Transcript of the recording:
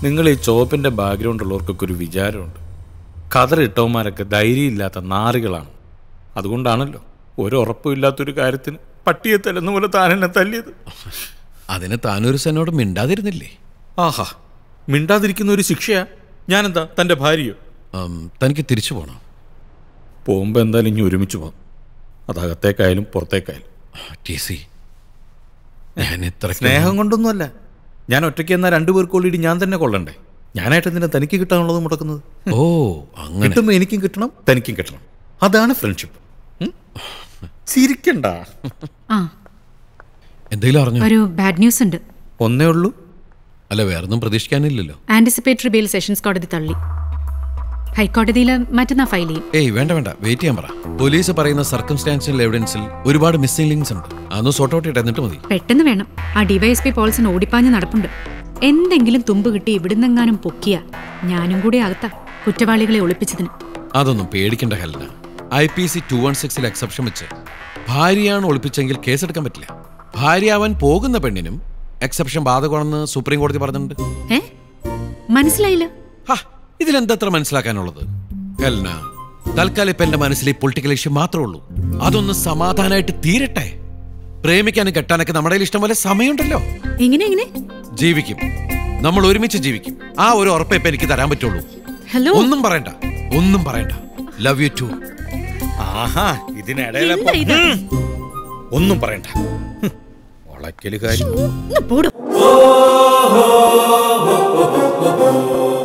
നിങ്ങൾ ഈ ചോപ്പിൻ്റെ ബാക്ക്ഗ്രൗണ്ട് ഉള്ളവർക്കൊക്കെ ഒരു വിചാരമുണ്ട്. കതറിട്ടവന്മാരൊക്കെ ധൈര്യമില്ലാത്ത നാറികളാണ്. അതുകൊണ്ടാണല്ലോ ഒരു ഉറപ്പുമില്ലാത്തൊരു കാര്യത്തിന് പട്ടിയെ തല്ലുന്ന പോലെ താനെന്നെ തല്ലിയത്. അതിന് താനൊരു എന്നോട് മിണ്ടാതിരുന്നില്ലേ? ആഹാ, മിണ്ടാതിരിക്കുന്ന ഒരു ശിക്ഷയാ? ഞാനെന്താ തൻ്റെ ഭാര്യയോ? തനിക്ക് തിരിച്ചു പോകണം. പോകുമ്പോൾ എന്തായാലും ഇനി ഒരുമിച്ച് പോകാം. അതകത്തേക്കായാലും പുറത്തേക്കായാലും. സ്നേഹം കൊണ്ടൊന്നുമല്ല. ഞാൻ ഒറ്റയ്ക്ക് എന്നാൽ രണ്ടുപേർക്കുള്ളിട്ട് ഞാൻ തന്നെ കൊള്ളണ്ടേ? ഞാനായിട്ട് എന്തിനാ തനിക്ക് കിട്ടാനുള്ളത് മുടക്കുന്നത്? ഓ, അങ്ങനെ കിട്ടുമ്പോൾ എനിക്കും കിട്ടണം, തനിക്കും കിട്ടണം. അതാണ് ഫ്രണ്ട്ഷിപ്പ്. ചിരിക്കണ്ട. എന്തെങ്കിലും അറിഞ്ഞോ? ഒരു ബാഡ് ന്യൂസ് ഉണ്ട്. ഒന്നേ ഉള്ളൂ? അല്ല, വേറൊന്നും പ്രതീക്ഷിക്കാനില്ലല്ലോ. ആന്റിസിപ്പേറ്ററി ബെയിൽ സെഷൻസ് കോടതി തള്ളി. ഹൈക്കോടതിയിൽ മറ്റന്നാ ഫയൽ ചെയ്യും. ഏയ് വേണ്ട, വെയിറ്റ് ചെയ്യാൻ പറ. പോലീസ് പറയുന്ന സർക്കംസ്റ്റാൻഷ്യൽ എവിഡൻസിൽ ഒരുപാട് മിസ്സിംഗ് ലിങ്ക്സ് ഉണ്ട്. അതൊന്ന് സോർട്ട് ഔട്ട് ചെയ്ത് എന്നിട്ട് മതി. പെട്ടെന്ന് വേണം. ആ ഡിവൈഎസ്പി പോൾസിന് ഓടിപ്പാഞ്ഞ് നടപ്പുണ്ട്. എന്തെങ്കിലും തുമ്പ് കിട്ടി ഇവിടുന്നെങ്ങാനും പൊക്കിയ ഞാനും കൂടി അകത്താ, കുറ്റവാളികളെ ഒളിപ്പിച്ചതിന്. അതൊന്നും പേടിക്കേണ്ട ഹെലന. IPC 216 എക്സെപ്ഷൻ വെച്ച് ഭാര്യയാണ് ഒളിപ്പിച്ചെങ്കിൽ കേസെടുക്കാൻ പറ്റില്ല. ഭാര്യയാവാൻ പോകുന്ന പെണ്ണിനും എക്സെപ്ഷൻ ബാധകമാണെന്ന് സുപ്രീം കോടതി പറഞ്ഞിട്ടുണ്ട്. മനസ്സിലായില്ല. ഇതിലെന്തത്ര മനസ്സിലാക്കാനുള്ളത് ഹെലന? തൽക്കാലം ഇപ്പൊ എന്റെ മനസ്സിൽ ഈ പൊളിറ്റിക്കൽ ഇഷ്യൂ മാത്രമേ ഉള്ളൂ. അതൊന്ന് സമാധാനമായിട്ട് തീരട്ടെ. പ്രേമിക്കാനും കെട്ടാനൊക്കെ നമ്മുടെ ഇഷ്ടം പോലെ സമയമുണ്ടല്ലോ. എങ്ങനെ ജീവിക്കും, നമ്മൾ ഒരുമിച്ച് ജീവിക്കും. ആ ഒരു ഉറപ്പേ ഇപ്പൊ എനിക്ക് തരാൻ പറ്റുള്ളൂ. ഹലോ, ഒന്നും പറയണ്ട. Love you too. ആഹാ, ഇതിനിടയിലെ ഒന്നും പറയണ്ട. വളക്കല് കാര്യം.